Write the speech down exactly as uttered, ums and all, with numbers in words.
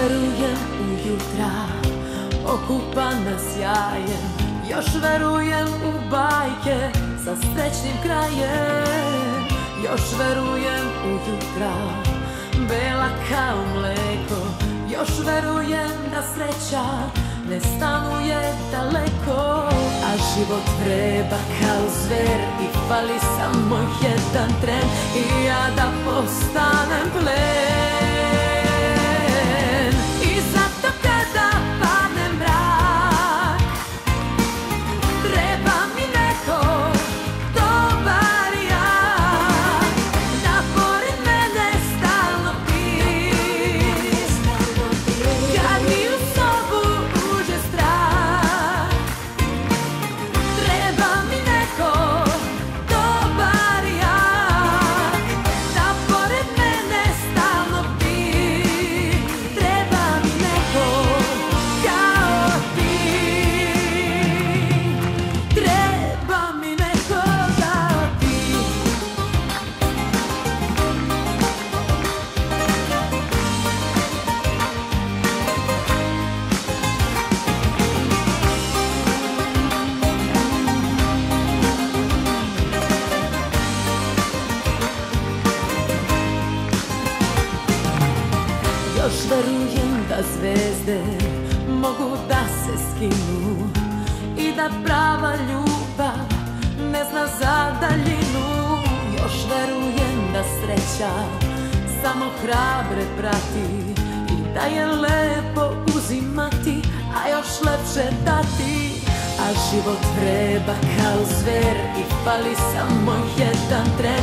verujem u jutra okupana sjajem, još verujem u bajke sa srećnim krajem, još verujem u jutra bela kao mleko, još verujem da sreća ne stanuje daleko, a život vreba kao zver i fali samo jedan tren i ja da postanem plen. I zato kada padne mrak, treba mi neko dobar jak, da pored mene stalno pis, kad mi u sobu uđe strah. Treba mi neko dobar jak, da pored mene stalno pis. Treba mi neko kao ti, treba mi neko kao ti. Još verujem da zvezde mogu da se skinu i da prava ljubav ne zna za daljinu. Još verujem da sreća samo hrabre prati i da je lepo uzimati, a još lepše dati. A život vreba kao zver i fali samo jedan tren